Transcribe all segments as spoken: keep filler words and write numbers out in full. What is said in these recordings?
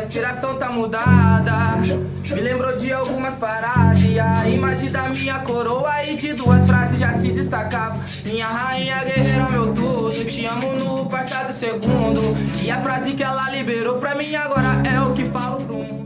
inspiração tá mudada. Me lembrou de algumas paradas e a imagem da minha coroa e de duas frases já se destacava. Minha rainha guerreira, meu tudo, te amo no passado segundo. E a frase que ela liberou pra mim agora é o que falo pro mundo.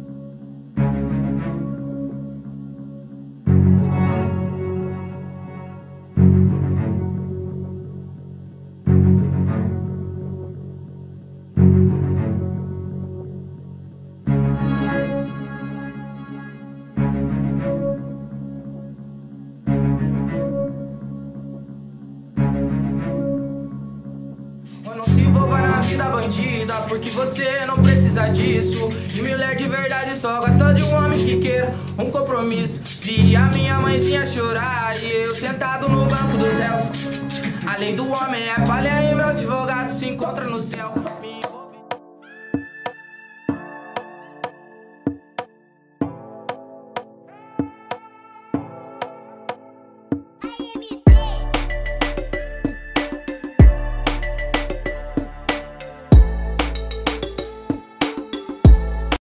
Não se envolva na vida bandida, porque você não precisa disso. De mulher de verdade só gosta de um homem que queira um compromisso. Vi a minha mãezinha chorar e eu sentado no banco dos réus. A lei do homem é palha e meu advogado se encontra no céu.